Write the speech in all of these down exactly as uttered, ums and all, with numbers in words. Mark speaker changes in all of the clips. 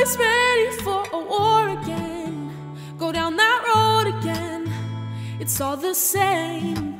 Speaker 1: always ready for a war again. Go down that road again, it's all the same.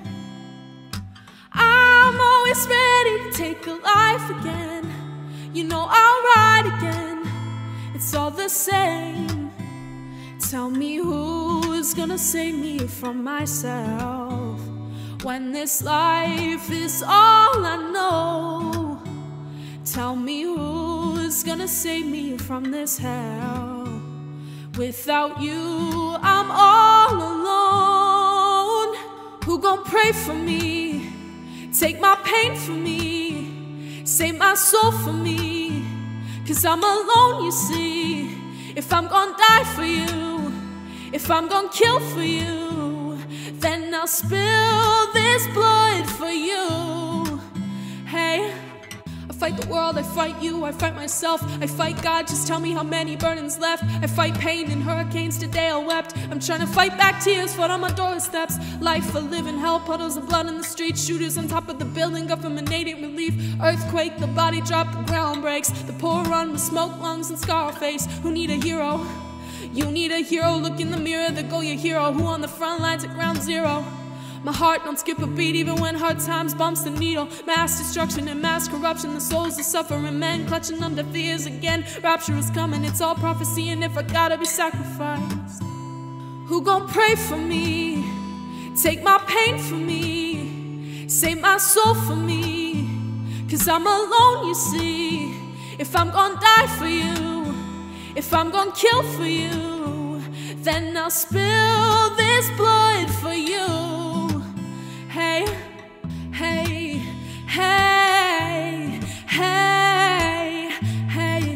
Speaker 1: I'm always ready to take a life again. You know I'll ride again, it's all the same. Tell me who's gonna save me from myself when this life is all I know. Tell me who's gonna save me from this hell. Without you, I'm all alone. Who gon' pray for me? Take my pain for me. Save my soul for me. Cause I'm alone, you see. If I'm gon' die for you, if I'm gon' kill for you, then I'll spill this blood for you. Hey, I fight the world, I fight you, I fight myself, I fight God, just tell me how many burdens left. I fight pain and hurricanes, today I wept. I'm trying to fight back tears, foot on my doorsteps. Life a living hell, puddles of blood in the streets, shooters on top of the building, government aiding relief. Earthquake, the body drop, the ground breaks. The poor run with smoke, lungs, and scar face. Who need a hero? You need a hero, look in the mirror, there go your hero. Who on the front lines at ground zero? My heart don't skip a beat even when hard times bumps the needle. Mass destruction and mass corruption, the souls of suffering men clutching under fears again. Rapture is coming, it's all prophecy, and if I gotta be sacrificed, who gon' pray for me? Take my pain for me, save my soul for me. Cause I'm alone, you see. If I'm gon' die for you, if I'm gon' kill for you, then I'll spill this blood for you. Hey, hey, hey, hey, hey,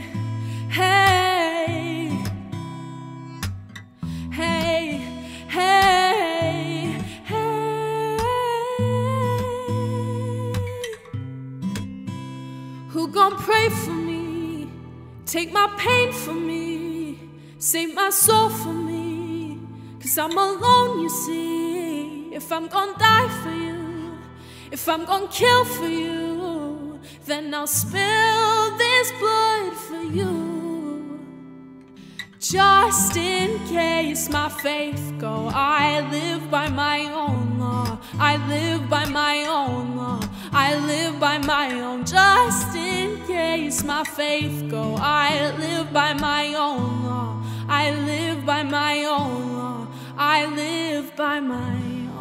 Speaker 1: hey, hey, hey, hey. Who gon' pray for me? Take my pain for me, save my soul for me. Cause I'm alone, you see. If I'm gon' die for you, if I'm gon' kill for you, then I'll spill this blood for you. Just in case my faith go, I live by my own law. I live by my own law. I live by my own. Just in case my faith go, I live by my own law. I live by my own law. I live by my own.